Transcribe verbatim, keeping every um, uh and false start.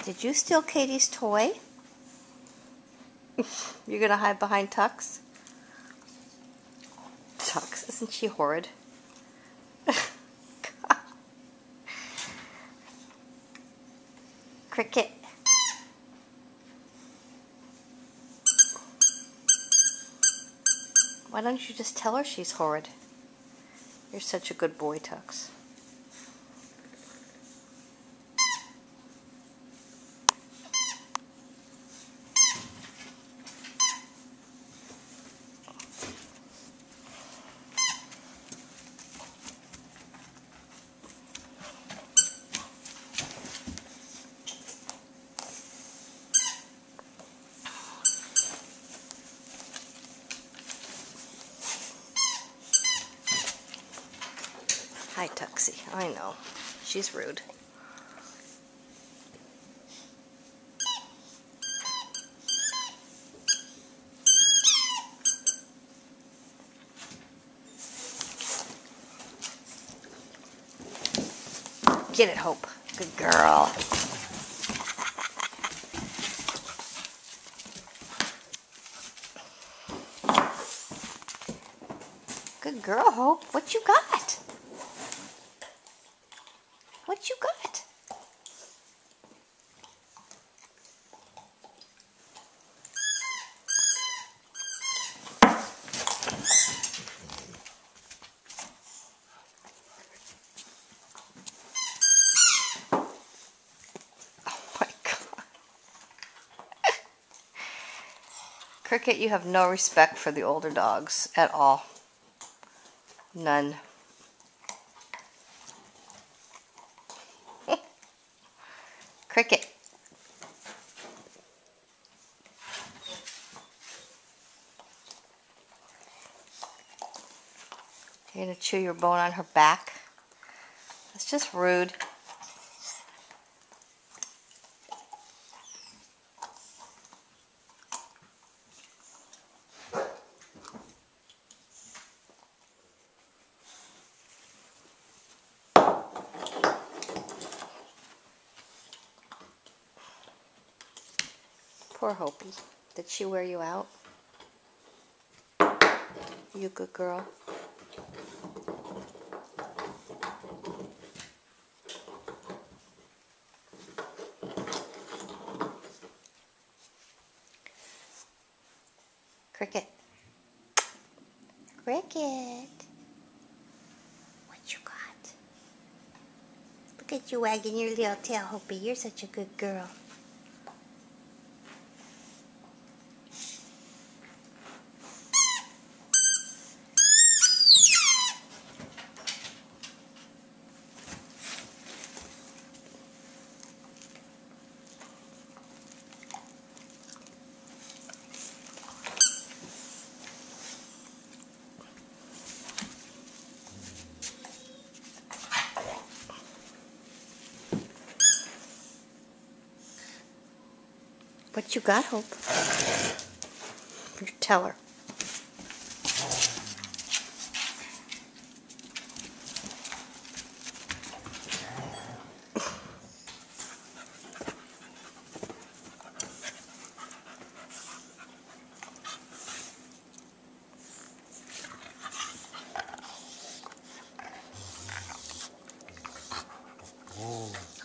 Did you steal Katie's toy? You're gonna hide behind Tux? Tux, isn't she horrid? Cricket. Why don't you just tell her she's horrid? You're such a good boy, Tux. Hi, Tuxie. I know. She's rude. Get it, Hope. Good girl. Good girl, Hope. What you got? What you got? Oh my God. Cricket, you have no respect for the older dogs at all. None. Cricket. You're going to chew your bone on her back? That's just rude. Poor Hopi. Did she wear you out? You a good girl? Cricket. Cricket. What you got? Look at you wagging your little tail, Hopi. You're such a good girl. What you got, Hope? You tell her. Oh.